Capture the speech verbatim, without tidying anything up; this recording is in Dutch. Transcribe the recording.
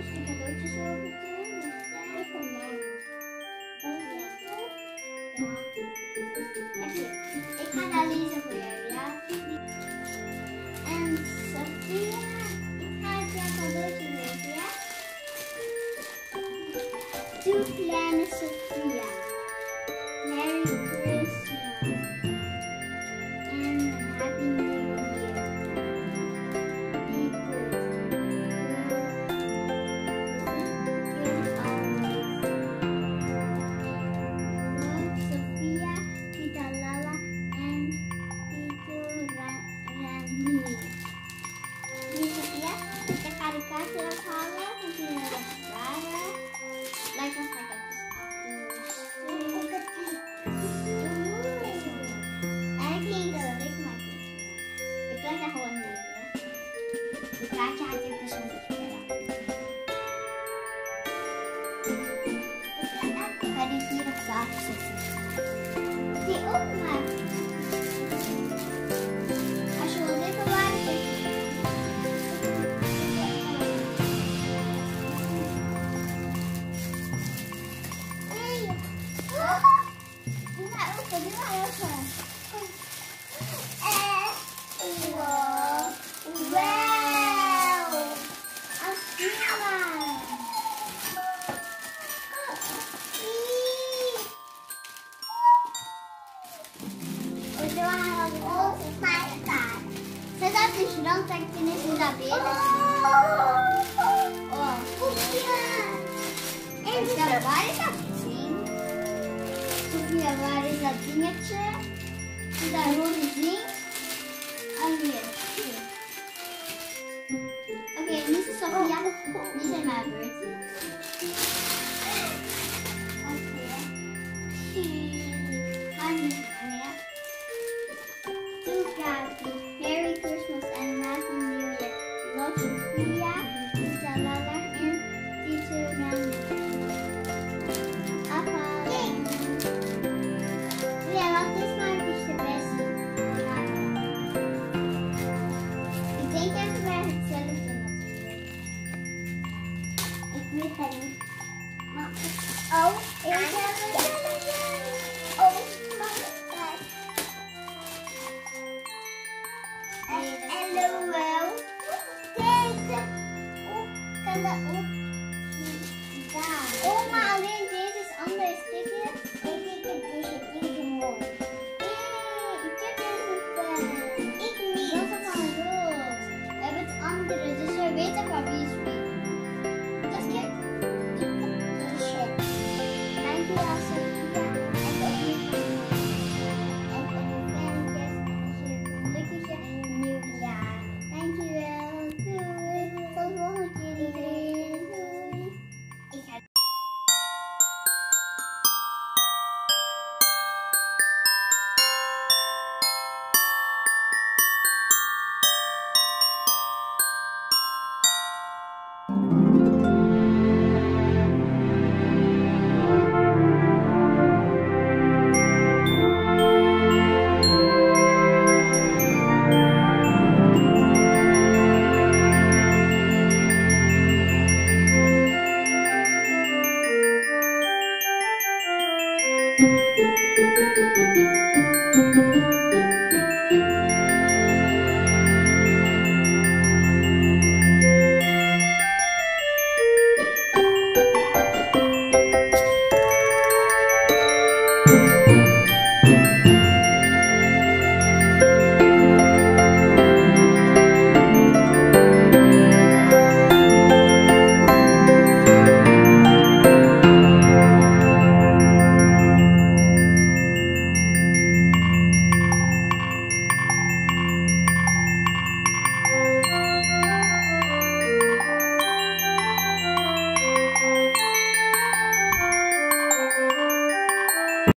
dus de cadeautjes open doen. Dus daar van mij. Oké, ik ga naar Lisa voor jou, ja? En Sophia, ik ga het jouw cadeautje geven, ja? Doe kleine Sophia. Merry Christmas. And Happy New Year. Be good. Good always. Love Sophia, Tita Lala, and Tito Rani. Ini Sophia, kita ga de kaart eraf halen. Dan kunnen we dat bewaren. Lijkt ons lekker. Het plaatje had ik dus een beetje Ik ga die hier op tafel zetten. Die openmaken. Als je wil dit bewaren, zet je. Nee. Doe maar open, doe maar open. Eh, wow. Wow. Sedap diserang ini sudah beda. Oh, en Sophia, waar is dat ding? Sophia, waar is dat dingetje? Is dat rode ding? Oh, hier. Oké, nu is Sophia. Nu zijn mijn beurt. Oké. Ga nu aan, ja. Merry Christmas and Happy New Year. Love Sophia, Tita Lala, and Tito Rani. Appa. Ja, wat is nou een beetje de beste? Ik denk even bij hetzelfde natuurlijk. Ik weet het niet. Maar, oh, ik heb het. Oh, maar. Hallo wel. Kijk, kan dat ook? Daar. Oma.